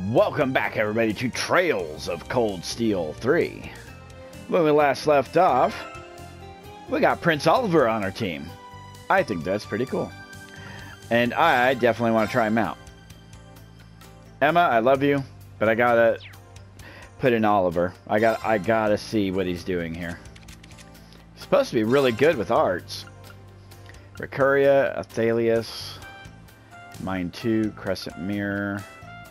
Welcome back, everybody, to Trails of Cold Steel 3. When we last left off, we got Prince Oliver on our team. I think that's pretty cool. And I definitely want to try him out. Emma, I love you, but I gotta put in Oliver. I gotta see what he's doing here. He's supposed to be really good with arts. Ricuria, Athalius, Mine 2, Crescent Mirror.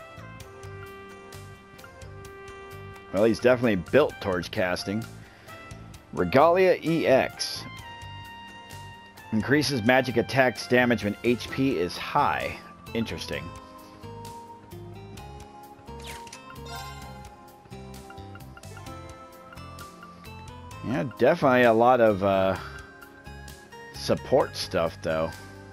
Well, he's definitely built towards casting. Regalia EX. Increases magic attacks damage when HP is high. Interesting. Yeah, definitely a lot of support stuff, though.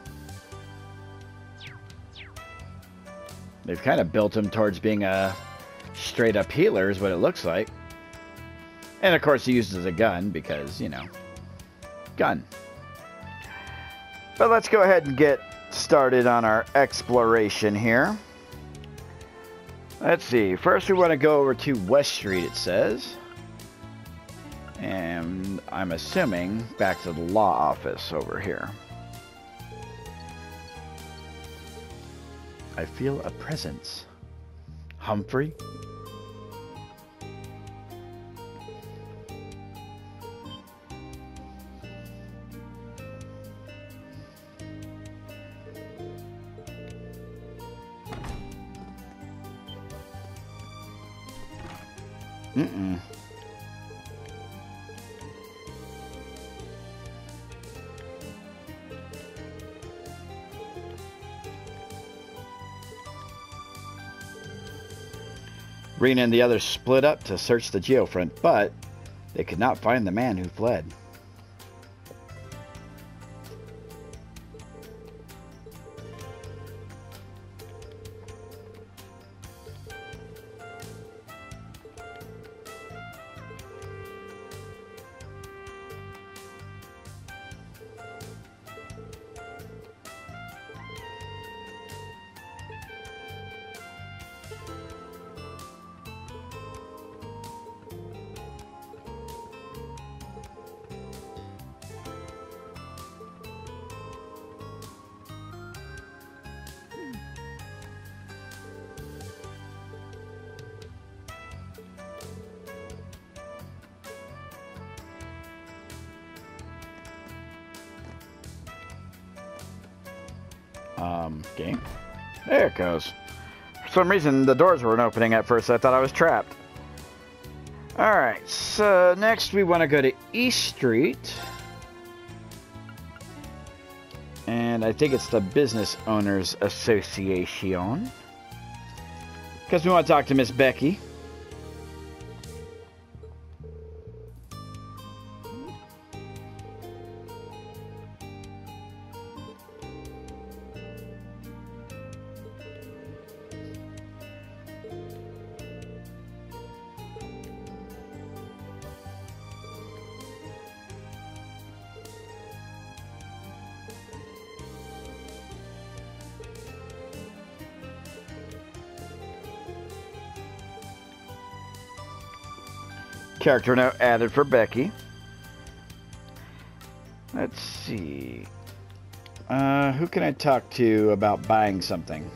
They've kind of built him towards being a straight up healer is what it looks like. And of course he uses a gun because, you know, gun. But let's go ahead and get started on our exploration here. Let's see. First we want to go over to West Street, it says. And I'm assuming back to the law office over here. I feel a presence. Humphrey? Mm-mm. Rena and the others split up to search the geofront, but they could not find the man who fled. Game. There it goes. For some reason, the doors weren't opening at first. I thought I was trapped. Alright, so next we want to go to East Street. And I think it's the Business Owners Association. Because we want to talk to Miss Becky. Character note added for Becky. Let's see. Who can I talk to about buying something?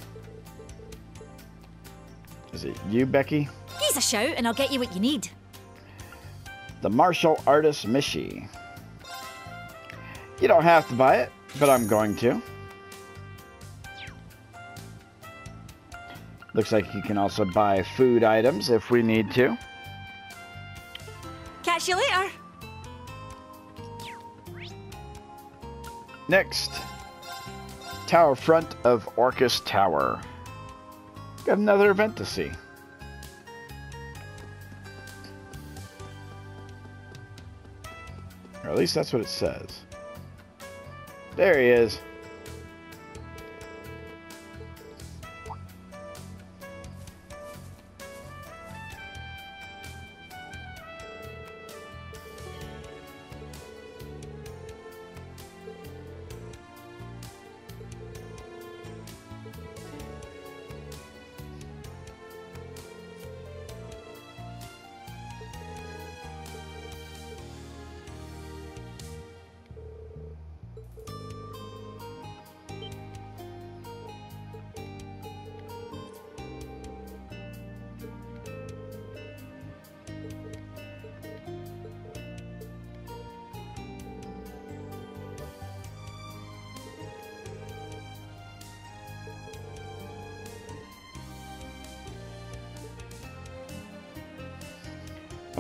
Is it you, Becky? He's a shout and I'll get you what you need. The martial artist Mishi. You don't have to buy it, but I'm going to. Looks like you can also buy food items if we need to. Catch you later. Next, Tower Front of Orcus Tower. Got another event to see. Or at least that's what it says. There he is.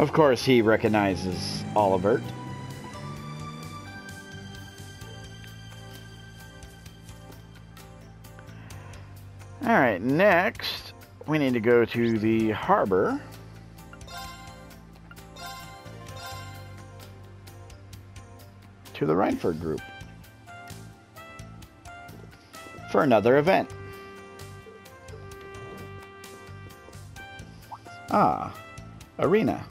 Of course, he recognizes Olivert. Alright, next we need to go to the harbor. To the Reinford group. For another event. Ah, arena.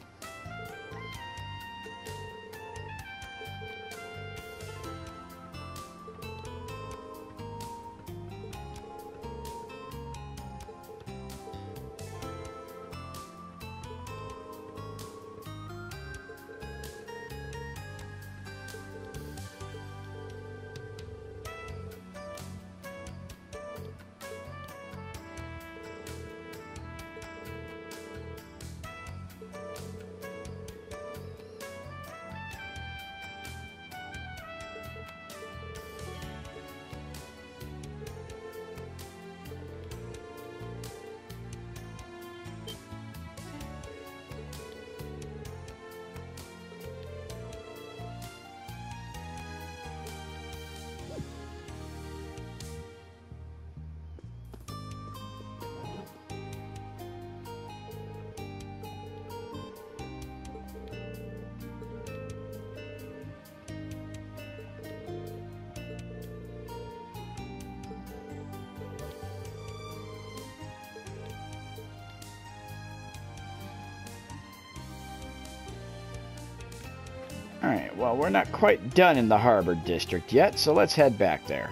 Alright, well, we're not quite done in the Harbor District yet, so let's head back there.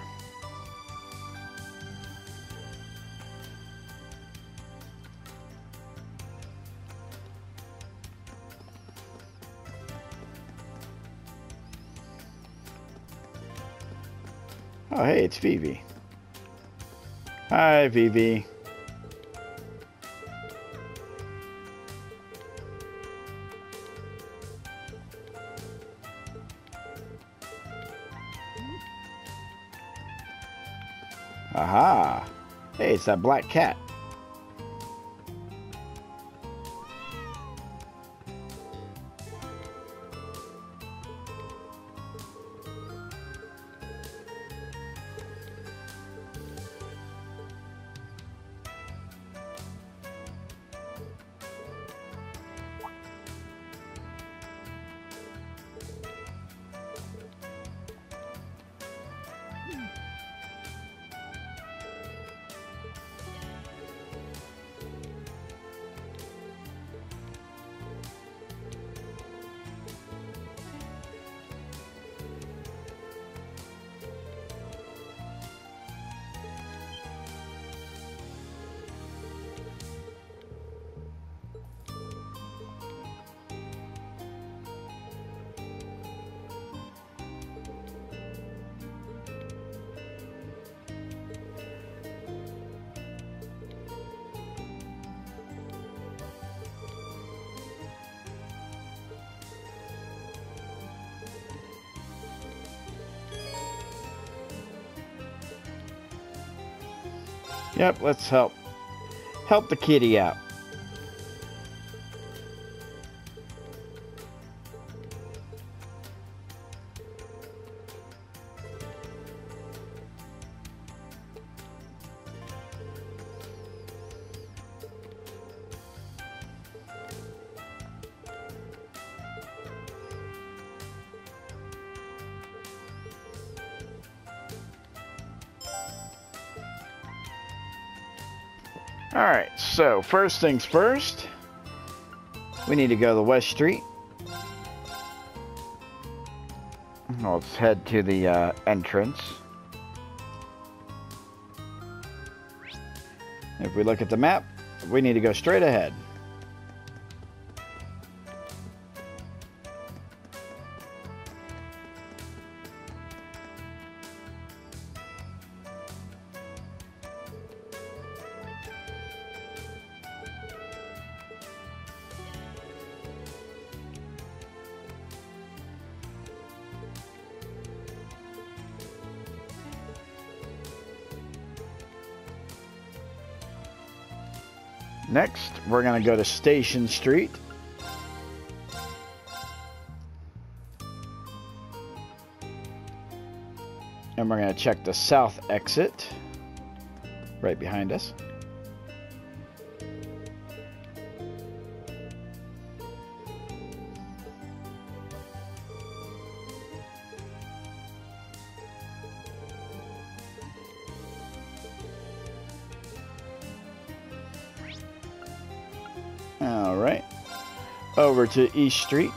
Oh, hey, it's Vivi. Hi, Vivi. Aha! Hey, it's that black cat. Yep, let's help the kitty out. Alright, so first things first, we need to go to West Street. Let's head to the entrance. If we look at the map, we need to go straight ahead. Next, we're going to go to Station Street. And we're going to check the south exit right behind us. All right, over to East Street.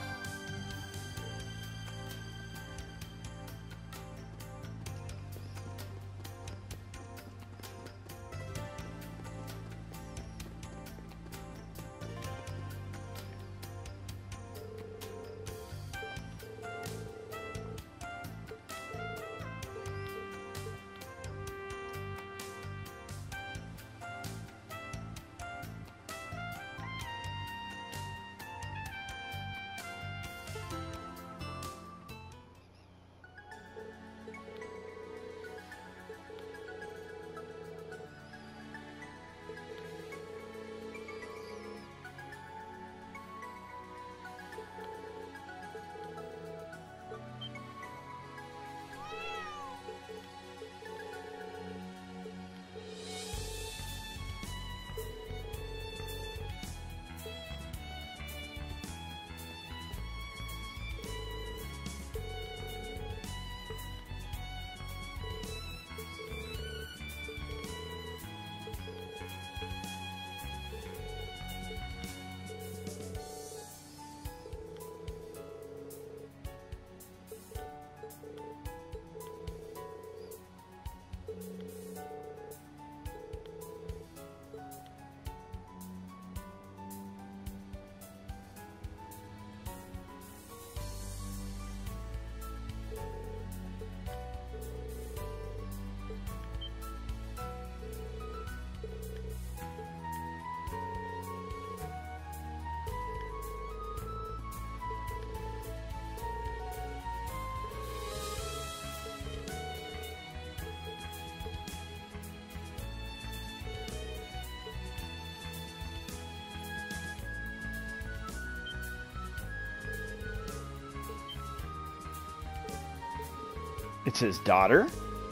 It's his daughter.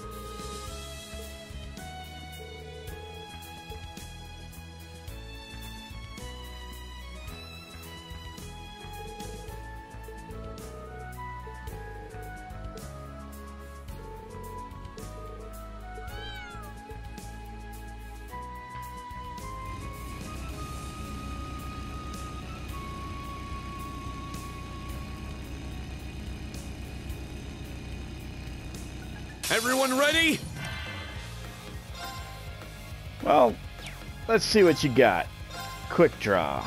Everyone ready? Well, let's see what you got. Quick draw.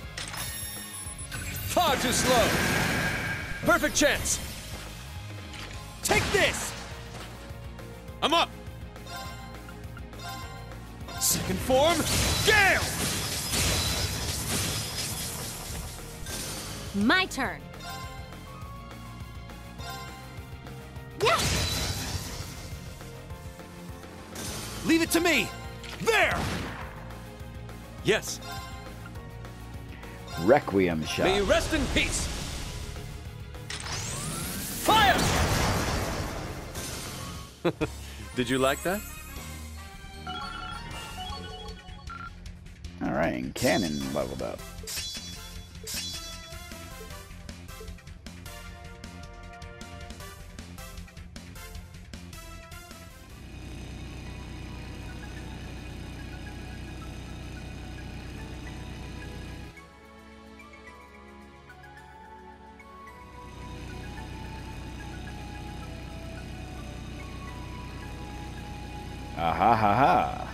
Far too slow. Perfect chance. Take this. I'm up. Second form. Gale. My turn. Yeah. Leave it to me. There. Yes. Requiem shot. May you rest in peace. Fire! Did you like that? All right, and cannon leveled up. Aha ha ha.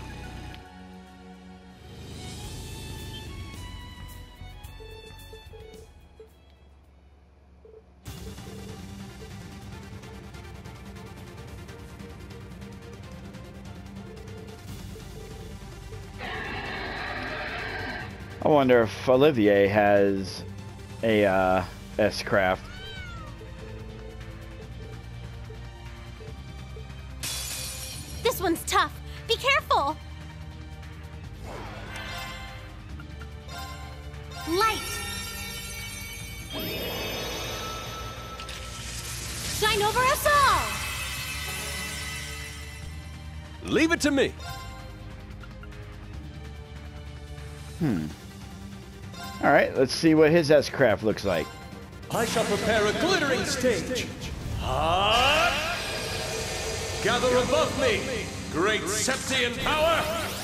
I wonder if Olivier has a S-Craft. This one's tough. Be careful. Light. Shine over us all. Leave it to me. All right, let's see what his S-Craft looks like. I shall prepare a glittering stage. Gather above me, great Septian power,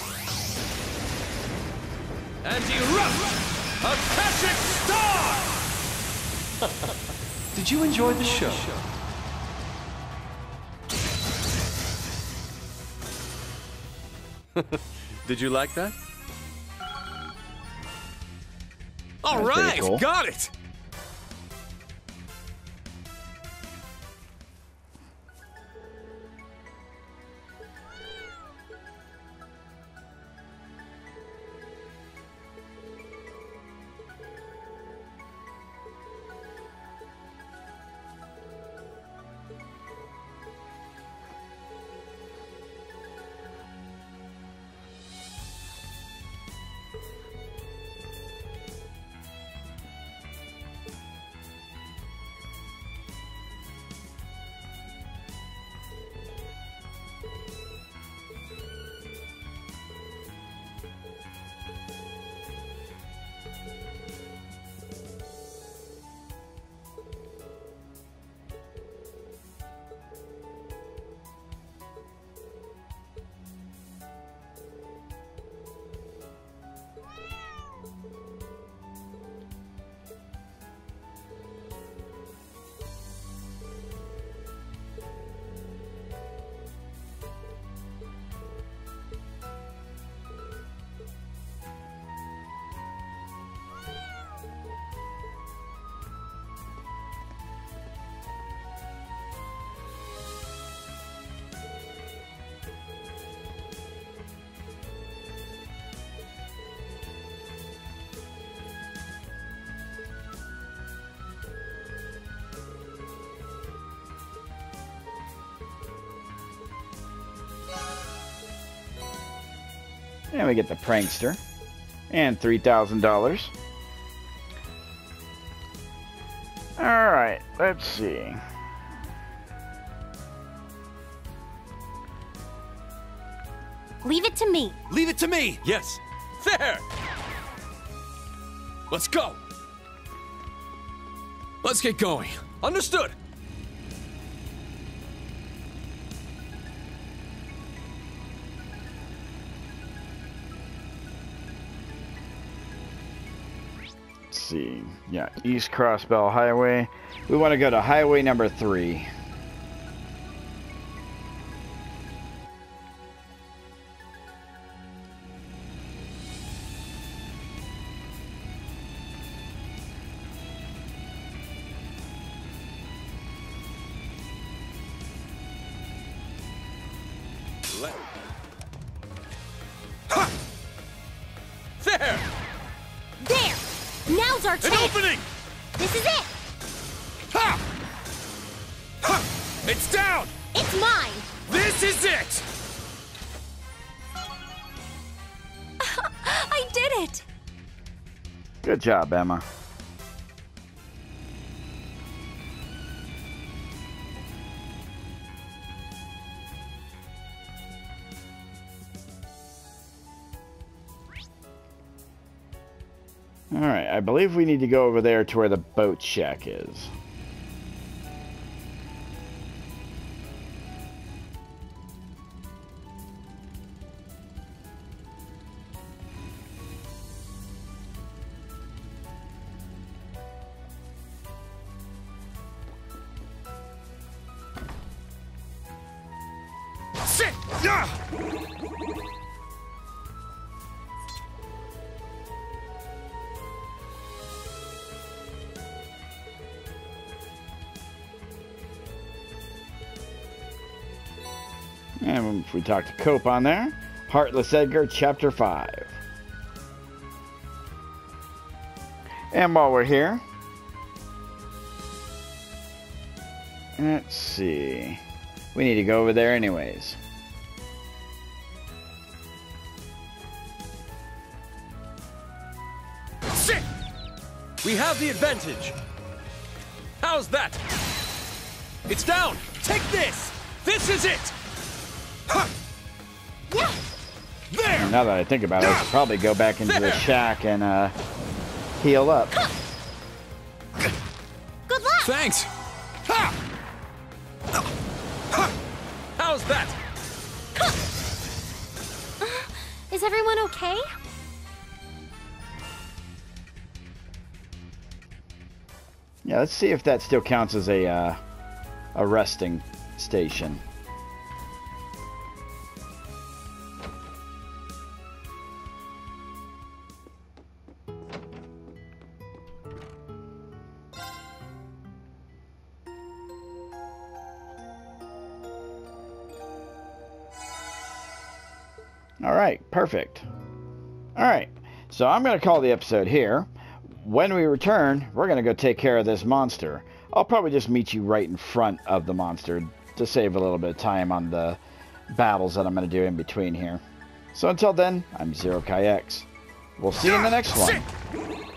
and erupt, Akashic Star! Did you enjoy the show? Did you like that? All That's pretty right, cool. got it! And we get the Prankster. And $3,000. Alright, let's see. Leave it to me. Leave it to me! Yes. There! Let's go! Let's get going. Understood! Let's see. Yeah, East Crossbell Highway. We want to go to highway number 3. There! There! Now's our An chance! opening! This is it! Ha! Ha! It's down! It's mine! This is it! I did it! Good job, Emma. Alright, I believe we need to go over there to where the boat shack is. Sit! Yeah! And if we talk to Cope on there, Heartless Edgar, Chapter 5. And while we're here, let's see. We need to go over there anyways. Sit! We have the advantage. How's that? It's down! Take this! This is it! Ha! now that I think about it, I should probably go back into the shack and heal up. Good luck! Thanks. How's that? Is everyone okay? Yeah, let's see if that still counts as a resting station. All right, perfect. All right, so I'm going to call the episode here. When we return, we're going to go take care of this monster. I'll probably just meet you right in front of the monster to save a little bit of time on the battles that I'm going to do in between here. So until then, I'm Zero Kai X. We'll see you in the next one.